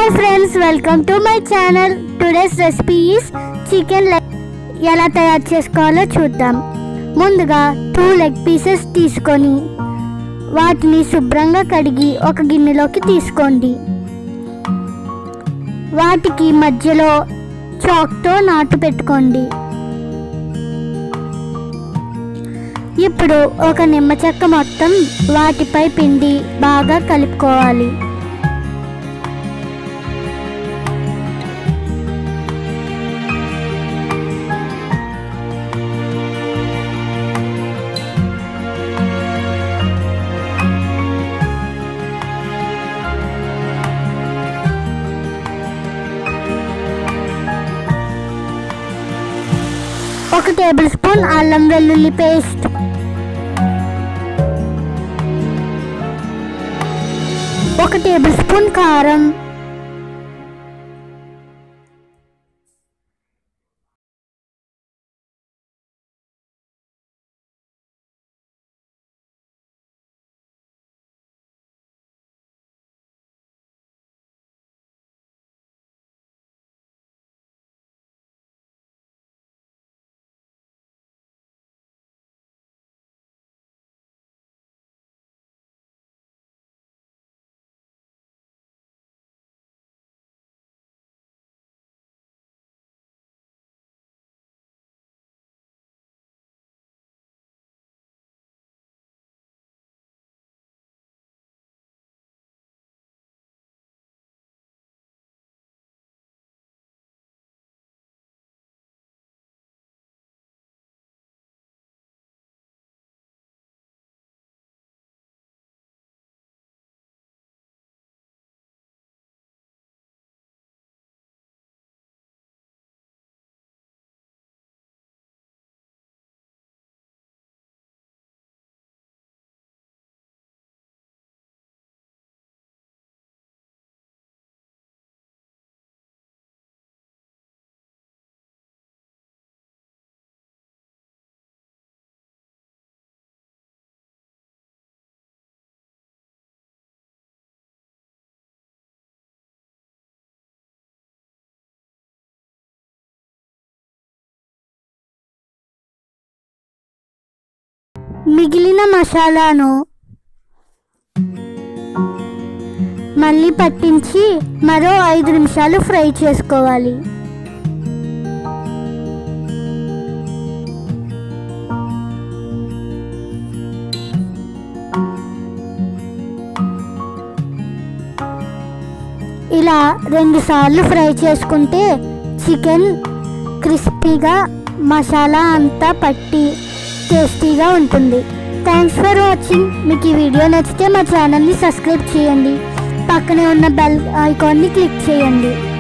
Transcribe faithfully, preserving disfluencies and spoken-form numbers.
Hi friends, welcome to my channel. Today's recipe is chicken leg. ఎలా తయారు చేసుకోవాలో చూద్దాం. ముందుగా టూ లెగ్ పీసెస్ తీసుకొని వాటిని శుభ్రంగా కడిగి ఒక గిన్నెలోకి తీసుకోండి. వాటికి మధ్యలో చాక్తో నాటు పెట్టుకోండి. ఇప్పుడు ఒక నిమ్మ చెక్క మొత్తం వాటిపై పిండి బాగా కలుపుకోవాలి. ఒక టేబుల్ స్పూన్ అల్లం వెల్లుల్లి పేస్ట్, ఒక టేబుల్ స్పూన్ కారం, మిగిలిన మసాలాను మళ్ళీ పట్టించి మరో ఐదు నిమిషాలు ఫ్రై చేసుకోవాలి. ఇలా రెండు సార్లు ఫ్రై చేసుకుంటే చికెన్ క్రిస్పీగా మసాలా అంతా పట్టి టేస్టీగా ఉంటుంది. Thanks for watching. మీకు ఈ వీడియో నచ్చితే మా ఛానల్ని సబ్స్క్రైబ్ చేయండి. పక్కనే ఉన్న బెల్ ఐకాన్ని క్లిక్ చేయండి.